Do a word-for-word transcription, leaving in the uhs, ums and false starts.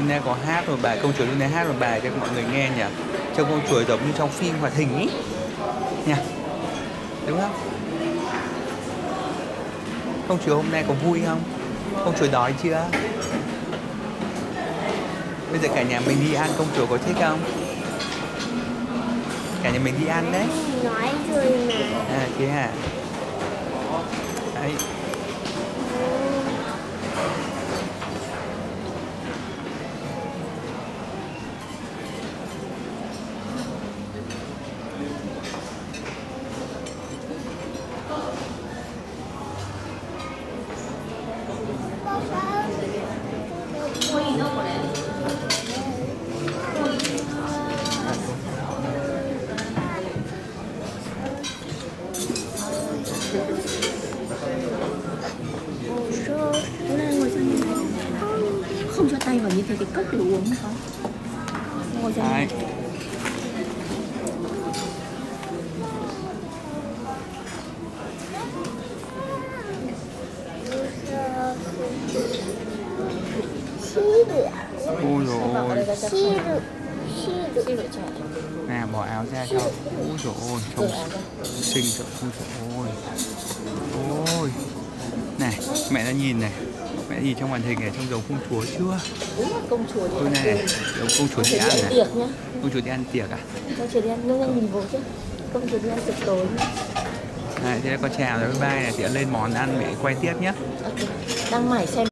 Luna có hát một bài, công chúa Luna hát một bài cho mọi người nghe nhỉ. Trông công chúa giống như trong phim hoạt hình ý nhỉ, đúng không? Công chúa hôm nay có vui không? Công chúa đói chưa? Bây giờ cả nhà mình đi ăn, công chúa có thích không? Cả nhà mình đi ăn đấy. Nói rồi mà. À thế hả? Đấy. Không cho tay vào như thế cái cốc để uống không? Ngồi ra này. Ôi dồi ôi. Siêu. Nè bỏ áo ra cho. Ôi dồi ôi, trông xinh rồi. Ôi dồi ôi. Ôi. Này, mẹ đã nhìn này. Mẹ nhìn trong màn hình này trông giống công chúa chưa? Đúng là công chúa đi Ôi ăn này, giống công chúa đi ăn này. tiệc nhá. Công chúa đi ăn tiệc à? Công chúa đi ăn, nhanh nhanh nhìn vô chứ. Công chúa đi ăn tiệc tối. Này, thế là con chào rồi, bye bye này, chị lên món ăn để quay tiếp nhé. Ok, đang mải xem